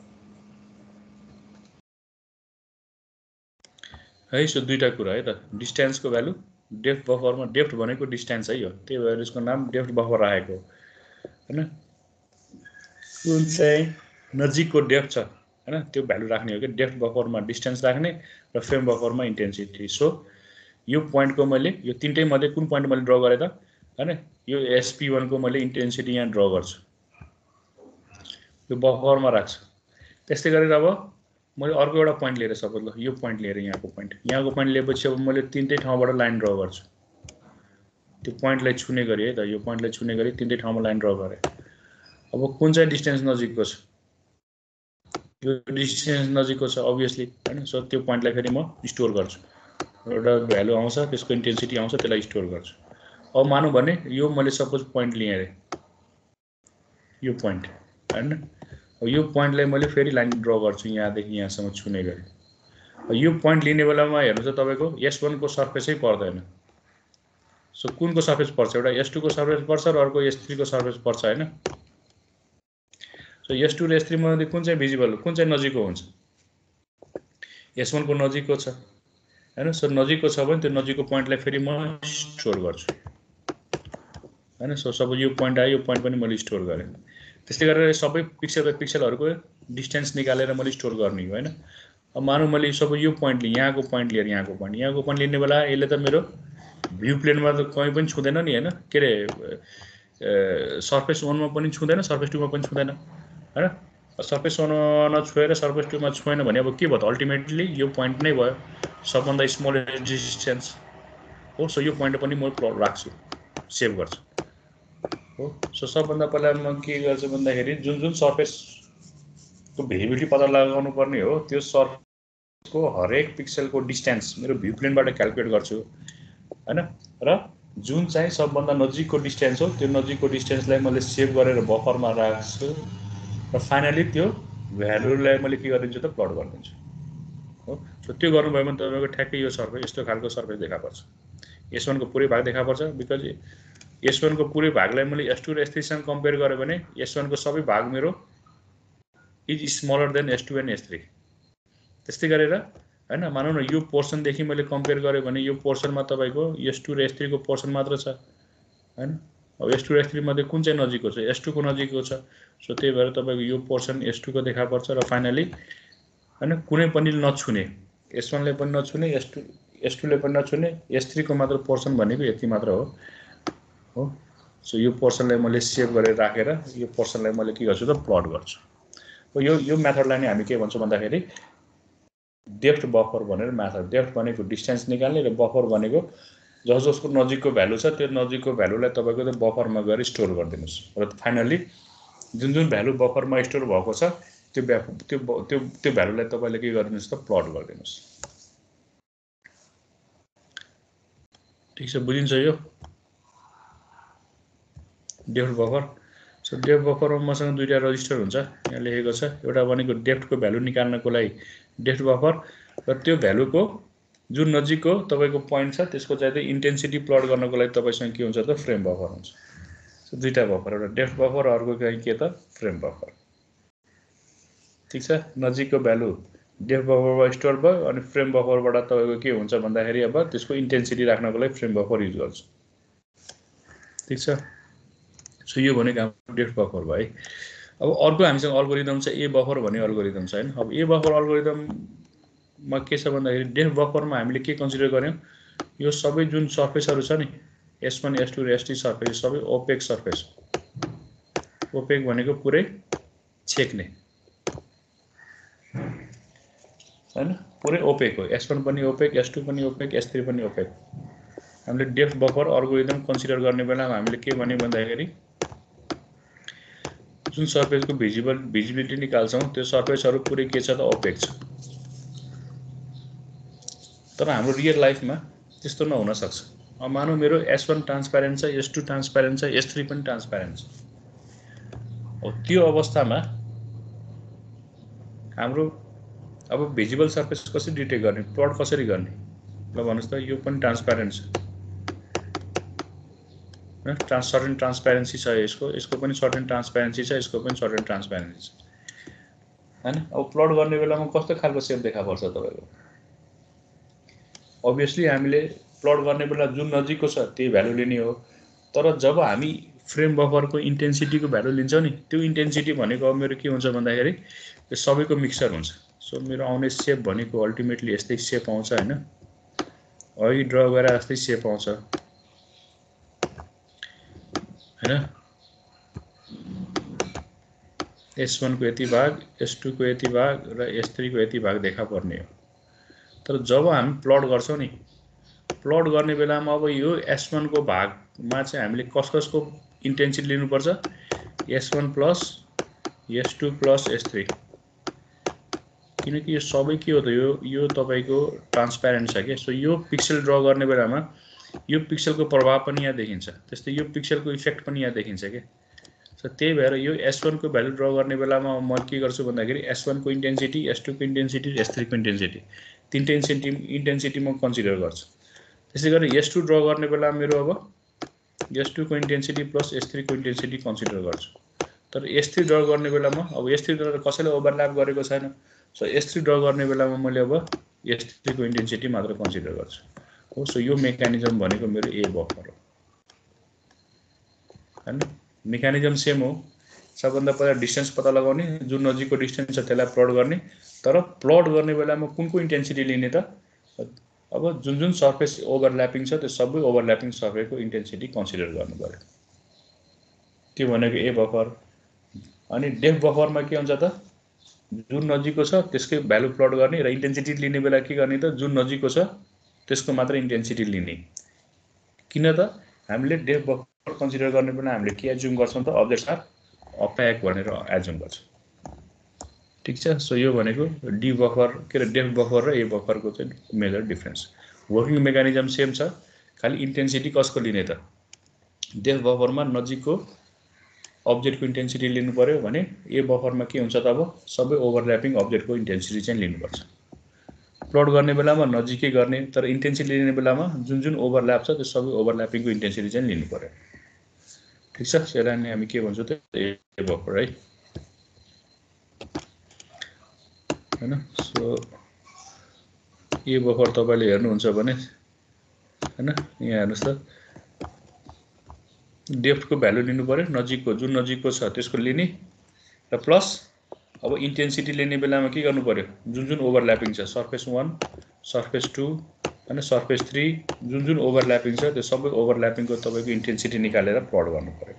है सो दुईटा कुरा है त डिस्टेन्स को भ्यालु डेप्थ बफरमा डेप्थ भनेको डिस्टेन्स है यो त्यही भएर यसको नाम डेप्थ बफर राखेको हैन कुन चाहिँ नजिकको डेप्थ छ हैन त्यो भ्यालु राख्ने हो के डेप्थ बफरमा डिस्टेन्स राख्ने र फ्रेम बफरमा इन्टेन्सिटी सो यो पोइन्टको मैले यो तीनटै मध्ये कुन पोइन्ट मैले ड्रा गरे त हैन यो SP1 को मैले इन्टेन्सिटी यहाँ ड्रा गर्छु यो बफरमा राख्छु त्यस्तै गरेर अब मैले अर्को एउटा पोइन्ट लिएर सपोज ल यो पोइन्ट लिएर यहाँको पोइन्ट लिएपछि अब मैले तीनटै ठाउँबाट लाइन ड्रा गर्छु त्यो पोइन्टलाई छुने गरी है त यो पोइन्टलाई छुने गरी तीनटै ठाउँमा लाइन ड्रा गरे अब कुन चाहिँ डिस्टेन्स नजिकको छ यो डिस्टेन्स नजिकको छ अभियसली हैन। सो त्यो पोइन्टलाई फेरि म स्टोर गर्छु, एउटा भ्यालु आउँछ, त्यसको इन्टेन्सिटी आउँछ, त्यसलाई स्टोर गर्छु। अब मानौँ भने यो मैले सपोज पोइन्ट लिएँ अरे, यो पोइन्ट हैन। यो पोइन्टलाई मैले फेरि लाइन ड्र गर्छु यहाँदेखि यहाँसम्म छुने गरी। यो पोइन्ट लिने बेलामा हेर्नुहोस् त तपाईँको S1 को सर्फेसै पर्दैन। सो कुनको सर्फेस पर्छ? एउटा S2 को सर्फेस पर्छ र अर्को S3 को सर्फेस पर्छ हैन। सो S2 र S3 मध्ये कुन चाहिँ भिजिबल, कुन चाहिँ नजिकको हुन्छ? S1 को नजिकको छ हैन। सो नजिकको छ भने त्यो नजिकको पोइन्टलाई फेरि म स्टोर गर्छु हैन। सो सपोज यो पोइन्ट आयो, यो पोइन्ट पनि मैले स्टोर गरेँ। त्यस्तै गरेर सबै पिक्सल बाइ पिक्सलहरुको डिस्टेन्स निकालेर मैले स्टोर गर्ने हो हैन। अब मानौँ मैले सपोज यो पोइन्ट लिएँ, यहाँको पोइन्ट लिएर यहाँको पोइन्ट लिने बेला यसले त मेरो भ्यू प्लेनमा त कहीँ पनि छुँदैन नि हैन। के रे सर्फेस 1 मा पनि छुँदैन, सर्फेस 2 मा पनि छुँदैन हैन। सर्फेस 1 मा नछुएर सर्फेस 2 मा छुएन भने अब के भयो त? अल्टिमेटली यो पोइन्ट नै भयो सबभन्दा स्मलेस्ट डिस्टेन्स हो। सो यो पोइन्ट पनि म राख्छु, सेभ गर्छु हो। सो सबभन्दा पहिला म के गर्छु भन्दाखेरि जुन जुन सर्फेसको भिजिबिलिटी पत्ता लगाउनु पर्ने हो त्यो सर्फेसको हरेक पिक्सलको डिस्टेन्स मेरो भ्यू प्लेनबाट क्याल्कुलेट गर्छु हैन। र जुन चाहिँ सबभन्दा नजिकको डिस्टेन्स हो त्यो नजिकको डिस्टेन्सलाई मैले सेभ गरेर बफरमा राख्छु र फाइनली त्यो भ्यालुलाई मैले के गरिदिन्छु त? प्लट गरिदिन्छु हो। सो त्यो गर्नुभयो भने तपाईँको ठ्याक्कै यो सर्फेस यस्तो खालको सर्फेस देखा पर्छ। S1 को पुरै भाग देखा पर्छ, बिकज S1 को पुरै भागलाई मैले S2 र S3 सँग कम्पेयर गरेँ भने S1 को सबै भाग मेरो is smaller then S2 and S3। त्यस्तै गरेर हैन, मानौँ न यो पोर्सनदेखि मैले कम्पेयर गरेँ भने यो पोर्सनमा तपाईँको S2 र S3 को पोर्सन मात्र छ हैन। अब S2 र S3 मध्ये कुन चाहिँ नजिकको छ? S2 को नजिकको छ। सो त्यही भएर तपाईँको यो पोर्सन S2 को देखा पर्छ र फाइनली हैन कुनै पनि नछुने, S1 ले पनि नछुने, S2 ले पनि नछुने, S3 को मात्र पोर्सन भनेको यति मात्र हो। सो यो पोर्सनलाई मैले सेभ गरेर राखेर यो पोर्सनलाई मैले के गर्छु त? प्लट गर्छु। यो मेथडलाई नै हामी के भन्छौँ भन्दाखेरि डेप्थ बफर भनेर मेथड। डेप्थ भनेको डिस्टेन्स निकाल्ने र बफर भनेको जसको नजिकको भ्यालु छ त्यो नजिकको भ्यालुलाई तपाईँको त बफरमा गएर स्टोर गरिदिनुहोस् र फाइनली जुन जुन भ्यालु बफरमा स्टोर भएको छ त्यो भ्यालुलाई तपाईँले के गरिदिनुहोस् त? प्लट गरिदिनुहोस्। ठिक छ, बुझिन्छ यो डेप्थ बफर। सो डेप्थ बफरमा मसँग दुईटा रजिस्टर हुन्छ, यहाँ लेखेको छ। एउटा भनेको डेप्थको भ्यालु निकाल्नको लागि डेप्थ बफर, र त्यो भ्यालुको जुन नजिकको तपाईँको पोइन्ट छ त्यसको चाहिँ इन्टेन्सिटी प्लट गर्नको लागि तपाईँसँग के हुन्छ त? फ्रेम बफर हुन्छ। सो दुईटा बफर, एउटा डेप्थ बफर, अर्को चाहिँ के त? Frame buffer. ठिक छ, नजिकको भ्यालु डेप्थ बफरमा स्टोर भयो अनि फ्रेम बफरबाट तपाईँको के हुन्छ भन्दाखेरि अब त्यसको इन्टेन्सिटी राख्नको लागि फ्रेम बफर युज गर्छु। ठिक छ। सो यो भनेको हाम्रो डेप्थ बफर भयो है। अब अर्को हामीसँग अल्गोरिदम छ ए बफर भन्ने अल्गोरिदम छ हैन। अब ए बफर अल्गोरिदममा के छ भन्दाखेरि डेप्थ बफरमा हामीले के कन्सिडर गर्यौं? यो सबै जुन सर्फेसहरु छ नि S1 S2 र S3 सर्फेस सबै ओपेक सर्फेस। ओपेक भनेको पुरै छेक्ने हैन, पुरै ओपेक हो। S1 पनि ओपेक, S2 पनि ओपेक, S3 पनि ओपेक। हामीले डेप्थ बफर अल्गोरिदम कन्सिडर गर्ने बेलामा हामीले के भन्यौं भन्दाखेरि जुन सर्फेसको भिजिबिलिटी निकाल्छौं त्यो सर्फेसहरु पुरै के छ त? ओपेक छ। तर हाम्रो रियल लाइफमा त्यस्तो नहुन सक्छ। अब मानौ मेरो S1 ट्रान्सप्यारेन्ट छ, S2 ट्रान्सप्यारेन्ट छ, S3 पनि ट्रान्सप्यारेन्ट छ। अब त्यो अवस्थामा हाम्रो अब भिजिबल सर्फेस कसरी डिटेक्ट गर्ने? प्लट कसरी गर्ने? ल भन्नुस् त, यो पनि ट्रान्सप्यारेन्ट छ हैन, सर्टेन ट्रान्सप्यारेन्सी छ यसको पनि सर्टेन ट्रान्सप्यारेन्सी छ, यसको पनि सर्टेन ट्रान्सप्यारेन्सी छ हैन। अब प्लट गर्ने बेलामा कस्तो खालको सेप देखा पर्छ तपाईको? अभियसली हामीले प्लट गर्ने बेला जुन नजिकको छ त्यही भ्यालु लिने हो। तर जब हामी फ्रेम बफरको इन्टेन्सिटीको भ्यालु लिन्छौं नि, त्यो इन्टेन्सिटी भनेको अब मेरो के हुन्छ भन्दाखेरि यो सबैको मिक्सचर हुन्छ। सो मेरो आउने सेप भनेको अल्टिमेटली यस्तै सेप आउँछ हैन। अघि ड्र गरे जस्तै सेप आउँछ हैन। S1 को यति भाग, S2 को यति भाग र S3 को यति भाग देखा पर्ने हो। तर जब हामी प्लट गर्छौं नि, प्लट गर्ने बेलामा अब यो S1 को भागमा चाहिँ हामीले कसको इन्टेन्सिटी लिनुपर्छ? S1 plus S2 plus S3 किनकि यो सबै के हो त यो तपाईको ट्रान्सप्यारेन्ट छ के। सो यो पिक्सल ड्र गर्ने बेलामा यो पिक्सलको प्रभाव पनि यहाँ देखिन्छ, त्यस्तै यो पिक्सलको इफेक्ट पनि यहाँ देखिन्छ के। सो त्यही भएर यो S1 को भ्यालु ड्र गर्ने बेलामा म के गर्छु भन्दाखेरि S1 को इन्टेन्सिटी, S2 को इन्टेन्सिटी, S3 को इन्टेन्सिटी, तीनटै इन्टेन्सिटी म कन्सिडर गर्छु। त्यसै गरी S2 ड्र गर्ने बेला मेरो अब S2 को इन्टेन्सिटी प्लस S3 को इन्टेन्सिटी कन्सिडर गर्छु। तर S3 ड्र गर्ने बेलामा अब S3 ड्र कसैले ओभरल्याप गरेको छैन। सो S3 ड्र गर्ने बेलामा मैले अब S3 को इन्टेन्सिटी मात्र कन्सिडर गर्छु हो। सो यो मेकानिजम भनेको मेरो ए बफर हो हैन। मेकानिजम सेम हो। सबभन्दा पहिला डिस्टेन्स पत्ता लगाउने, जुन नजिकको डिस्टेन्स छ त्यसलाई प्लट गर्ने। तर प्लट गर्ने बेलामा कुनको इन्टेन्सिटी लिने त, अब जुन जुन सर्फेस ओभरल्यापिङ छ त्यो सबै ओभरल्यापिङ सर्फेसको इन्टेन्सिटी कन्सिडर गर्नु पर्यो। त्यो भनेको ए बफर। अनि डेफ बफरमा के हुन्छ त, जुन नजिकको छ त्यसकै भ्यालु प्लट गर्ने र इन्टेन्सिटी लिने बेला के गर्ने त, जुन नजिकको छ त्यसको मात्र इन्टेन्सिटी लिने। किन त, हामीले डेफ बफर कन्सिडर गर्ने बेला हामीले के एज्युम गर्छौं त, अब्जेक्ट्स आर अप्याक भनेर एज्युम गर्छौं। ठीक छ। सो यो भनेको डी बफर के रे डेफ बफर र ए बफरको चाहिँ major difference. Working mechanism same छ, खाली इन्टेन्सिटी कसको लिने त, डेफ बफरमा नजिकको अब्जेक्टको इन्टेन्सिटी लिनु पर्यो भने ए बफरमा के हुन्छ त, अब सबै ओभरल्यापिङ अब्जेक्टको इन्टेन्सिटी चाहिँ लिनुपर्छ। प्लट गर्ने बेलामा नजिकै गर्ने, तर इन्टेन्सिटी लिने बेलामा जुन जुन ओभरल्याप छ त्यो सबै ओभरल्यापिङको इन्टेन्सिटी चाहिँ लिनु पर्यो। ठीक छ। यसलाई नै हामी के भन्छौँ त, ए बफर है हैन। सो ए बफर तपाईले हेर्नुहुन्छ भने हैन, यहाँ हेर्नुस् त, डेप्थको भ्यालु लिनु पर्यो, नजिकको जुन नजिकको छ त्यसको लिने, र प्लस अब इन्टेन्सिटी लिने बेलामा के गर्नु पर्यो, जुन जुन ओभरल्यापिङ छ सर्फेस 1, सर्फेस 2 हैन, सर्फेस 3 जुन जुन ओभरल्यापिङ छ त्यो सबै ओभरल्यापिङको तपाईको इन्टेन्सिटी निकालेर प्लट गर्नु पर्यो।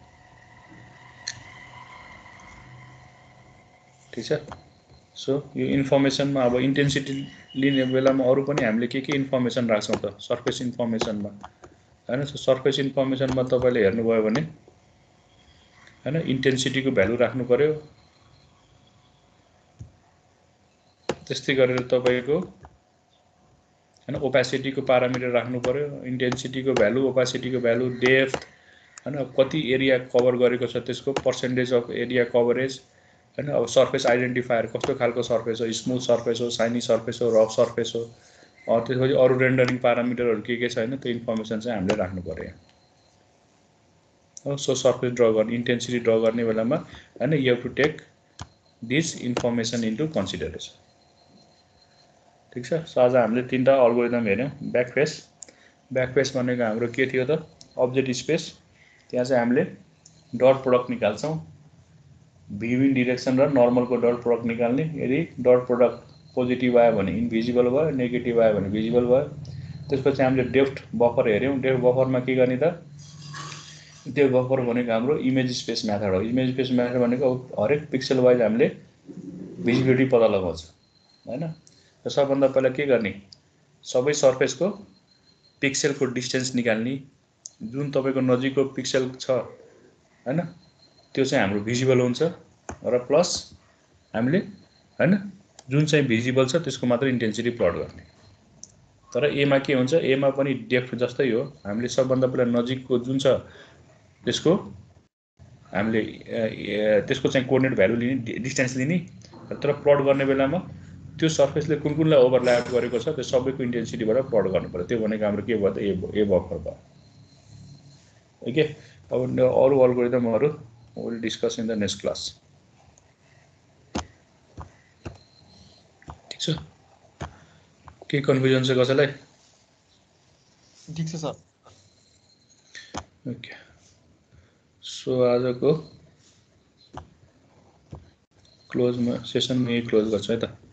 ठीक छ। सो यो इन्फर्मेसनमा अब इन्टेन्सिटी लिने बेलामा अरु पनि हामीले के इन्फर्मेसन राख्छौं त, सर्फेस इन्फर्मेसनमा हैन। सो सर्फेस इन्फर्मेसनमा तपाईले हेर्नुभयो भने हैन, इन्टेन्सिटीको भ्यालु राख्नु पर्यो। त्यस्तै गरेर तपाईको हैन ओपेसिटीको प्यारामिटर राख्नु पर्यो, इन्टेन्सिटीको भ्यालु, ओपेसिटीको भ्यालु, डेप्थ हैन, कति एरिया कभर गरेको छ त्यसको पर्सेन्टेज अफ एरिया कभरेज हैन। अब सर्फेस आइडेन्टिफायर कस्तो खालको सर्फेस हो, स्मुथ सर्फेस हो, साइनी सर्फेस हो, रफ सर्फेस हो, त्यसपछि अरु रेन्डरिङ प्यारामिटरहरु के छ हैन, त्यो इन्फर्मेसन चाहिँ हामीले राख्नु पर्यो हो। सो सर्फेस ड्र गर्ने, इन्टेन्सिटी ड्र गर्ने बेलामा हैन, you have to take this information into consideration. ठीक छ। सो आज हामीले तीनटा अल्गोरिदम हेर्यौं। ब्याक फेस भनेको हाम्रो के थियो त, अब्जेक्ट स्पेस। त्यहाँ चाहिँ हामीले डट प्रोडक्ट निकाल्छौं, भिविङ डिरेक्सन र नर्मलको डट प्रोडक्ट निकाल्ने। यदि डट प्रोडक्ट पोजिटिभ आयो भने इन्भिजिबल भयो, नेगेटिभ आयो भने भिजिबल भयो। त्यसपछि हामीले डेप्थ बफर हेर्यौं। डेप्थ बफरमा के गर्ने त, डेप्थ बफर भनेको हाम्रो इमेज स्पेस मेथड हो। इमेज स्पेस मेथड भनेको हरेक पिक्सल वाइज हामीले भिजिबिलिटी पत्ता लगाउँछ हैन। र सबभन्दा पहिला के गर्ने, सबै सर्फेसको पिक्सलको डिस्टेन्स निकाल्ने। जुन तपाईको नजिकको पिक्सल छ हैन, त्यो चाहिँ हाम्रो भिजिबल हुन्छ, र प्लस हामीले हैन जुन चाहिँ भिजिबल छ त्यसको मात्र इन्टेन्सिटी प्लट गर्ने। तर ए मा के हुन्छ, ए मा पनि डेप्थ जस्तै हो। हामीले सबभन्दा पहिला नजिकको जुन छ त्यसको हामीले त्यसको चाहिँ कोअर्डिनेट भ्यालु लिने, डिस्टेन्स लिने। तर प्लट गर्ने बेलामा त्यो सर्फेसले कुन कुनलाई ओभरल्याप गरेको छ त्यो सबैको इन्टेन्सिटीबाट प्लट गर्नु पर्यो। त्यो भनेको हाम्रो के भयो त, ए बफर भयो। ओके। अब अरु अल्गोरिदमहरु will discuss in the next class. ठीक छ। के कन्फ्युजन छ कसैलाई? ठीक छ सर। ओके। सो आजको क्लोजमा सेसनमा यही क्लोज गर्छु है त।